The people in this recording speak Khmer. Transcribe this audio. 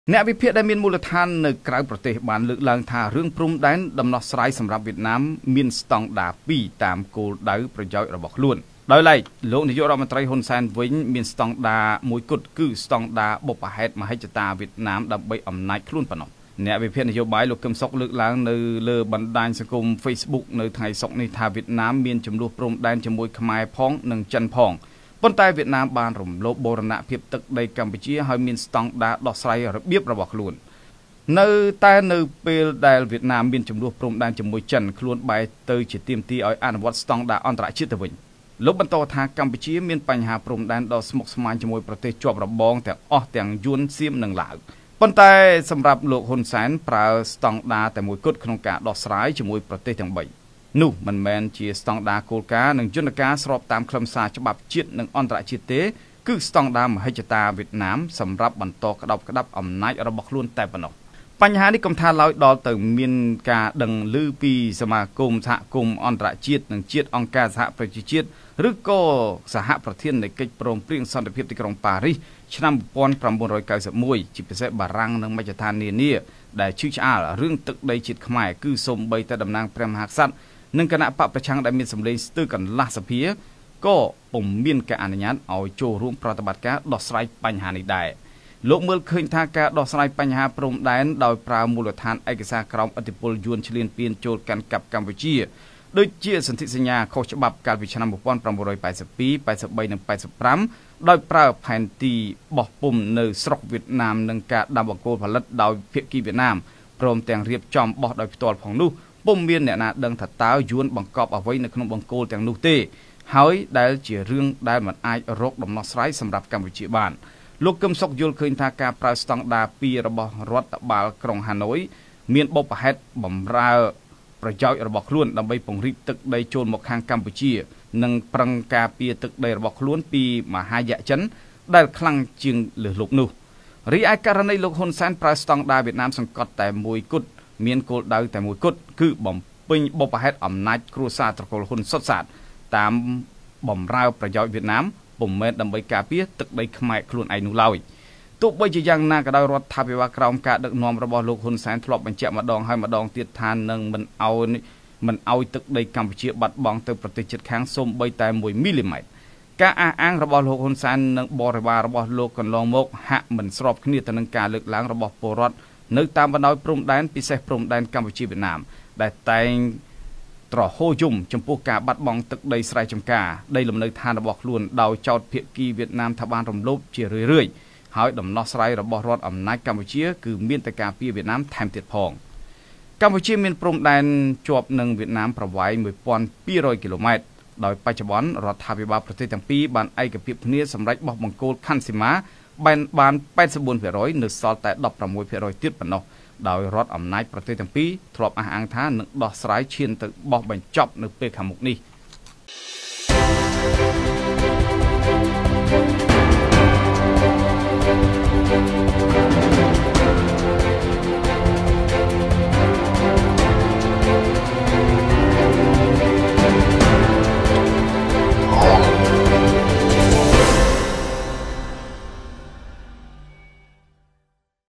Nè bị phiệt đại miền mù lật than nơiក្រៅប្រទេសបានលើកឡើងថារឿងព្រំដែនដំណោះស្រាយសម្រាប់វៀតណាមមានស្តង់ដារ2តាមគោលដៅប្រយោជន៍របស់ខ្លួនដោយឡែកលោកនាយករដ្ឋមន្ត្រីហ៊ុនសែនវិញមានស្តង់ដារមួយគត់គឺស្តង់ដារបុព្វហេតុមហិច្ឆតាវៀតណាមដើម្បីអំណាចខ្លួនប៉ុណ្ណោះអ្នកវិភាគនយោបាយលោកកឹមសុខលើកឡើងនៅលើបណ្ដាញសង្គម Facebook នៅថ្ងៃសុក្រនេះថាវៀតណាមមានចំនួនព្រំដែនជាមួយខ្មែរផងនិងចិនផងប៉ុន្តែវៀតណាមបានរំលោភបូរណភាពទឹកដីកម្ពុជាហើយមានស្តង់ដារដោះស្រាយរបៀបរបស់ខ្លួននៅពេលដែលវៀតណាមមានចំនួនព្រំដែនជាមួយចិនខ្លួនបែរទៅជាទាមទារឲ្យអនុវត្តស្តង់ដារអន្តរជាតិទៅវិញលោកបន្តថាកម្ពុជាមានបញ្ហាព្រំដែនដ៏ស្មុគស្មាញជាមួយប្រទេសជាប់របងទាំងអស់ទាំងយួនសៀមនិងឡាវប៉ុន្តែសម្រាប់លោកហ៊ុនសែនប្រើស្តង់ដារតែមួយគត់ក្នុងការដោះស្រាយជាមួយប្រទេសទាំង3នោះមិនមែនជាស្តង់ដារគោលការណ៍និងយន្តការស្របតាមខ្លឹមសារច្បាប់ជាតិនិងអន្តរជាតិទេគឺស្តង់ដារមហិច្ឆតាវៀតណាមសម្រាប់បន្តក្តាប់អំណាចរបស់ខ្លួនតែប៉ុណ្ណោះបញ្ហានេះកំថាឡើយដល់ទៅមានការដឹងឮពីសមាគមសហគមន៍អន្តរជាតិនិងជាតិអង្គការសហប្រជាជាតិឬក៏សហប្រធាននៃកិច្ចព្រមព្រៀងសន្តិភាពទីក្រុងប៉ារីសឆ្នាំ1991ជាពិសេសបារាំងនិងមជ្ឈដ្ឋាននានាដែលឈឺឆ្អាលរឿងទឹកដីជាតិខ្មែរគឺសូម្បីតែតំណាងព្រះមហាក្សត្រនិងគណៈបកប្រឆាំងដែលមានសម្លេងស្ទើរកន្លះសភាក៏ពុំមានការអនុញ្ញាតឲ្យចូលរួមប្រតិបត្តិការដោះស្រាយបញ្ហានេះដែរលោកមើលឃើញថាការដោះស្រាយបញ្ហាព្រំដែនដោយប្រើមូលដ្ឋានឯកសារក្រមឥទ្ធិពលយួនឈ្លានពានចូលកាន់កាប់កម្ពុជាដូចជាសន្ធិសញ្ញាខុសច្បាប់កាលពីឆ្នាំ1982 83និង85ដោយប្រើផែនទីបោះពុម្ពនៅស្រុកវៀតណាមនិងការដាំបង្គោលផលិតដោយភាគីវៀតណាមព្រមទាំងរៀបចំបោះដោយផ្ទាល់ផងនោះពុំមានអ្នកណាដឹងថាតើយួនបង្កប់អ្វីនៅក្នុងបង្គោលទាំងនោះទេហើយដែលជារឿងដែលមិនអាចរកដំណោះស្រាយសម្រាប់កម្ពុជាបានលោកកឹមសុខយល់ឃើញថាការប្រើស្តង់ដារ2របស់រដ្ឋបាលក្រុងហាណូយមានបុព្វហេតុបំរើប្រយោជន៍របស់ខ្លួនដើម្បីពង្រីកទឹកដីចូលមកខាងកម្ពុជានិងប្រឹងការពារទឹកដីរបស់ខ្លួនពីមហាយៈចិនដែលខ្លាំងជាងលើសលប់នោះរីឯករណីលោកហ៊ុនសែនប្រើស្តង់ដារវៀតណាមសង្កត់តែមួយគត់មានគោលដៅតែមួយគត់គឺបំពេញបុព្វហេតុអំណាចគ្រួសារត្រកូលហ៊ុនសុទ្ធសាធតាមបំរើប្រយោជន៍វៀតណាមពុំមែនដើម្បីការពារទឹកដីខ្មែរខ្លួនឯងនោះឡើយទោះបីជាយ៉ាងណាក៏ដោយរដ្ឋាភិបាលក្រោមការដឹកនាំរបស់លោកហ៊ុនសែនធ្លាប់បញ្ជាក់ម្ដងហើយម្ដងទៀតថានឹងមិនអោយទឹកដីកម្ពុជាបាត់បង់ទៅប្រទេសជិតខាងសូម្បីតែ1មីលីម៉ែត្រការអះអាងរបស់លោកហ៊ុនសែននិងបរិវាររបស់លោកកន្លងមកហាក់មិនស្របគ្នាទៅនឹងការលើកឡើងរបស់ពលរដ្ឋនៅតាមបណ្ដោយព្រំដែនពិសេសព្រំដែនកម្ពុជាវៀតណាមដែលតែងត្រហូរយំចំពោះការបាត់បង់ទឹកដីស្រែចម្ការដីលំនៅឋានរបស់ខ្លួនដោយចោទភាគីវៀតណាមថាបានរំលោភជារឿយៗហើយដំណោះស្រាយរបស់រដ្ឋអំណាចកម្ពុជាគឺមានតែការពារវៀតណាមថែមទៀតផងកម្ពុជាមានព្រំដែនជាប់នឹងវៀតណាមប្រវែង 1200 គីឡូម៉ែត្រដោយបច្ចុប្បន្នរដ្ឋាភិបាលប្រទេសទាំងពីរបានឯកភាពគ្នាសម្រេចបោះបង្គោលខណ្ឌសីមាបាន 84% នៅសល់តែ 16% ទៀតប៉ុណ្ណោះដោយរដ្ឋអំណាចប្រទេសទាំងពីរធ្លាប់អះអាងថានឹងដោះស្រាយឈានទៅបោះបញ្ចប់នៅពេលខាងមុខនេះ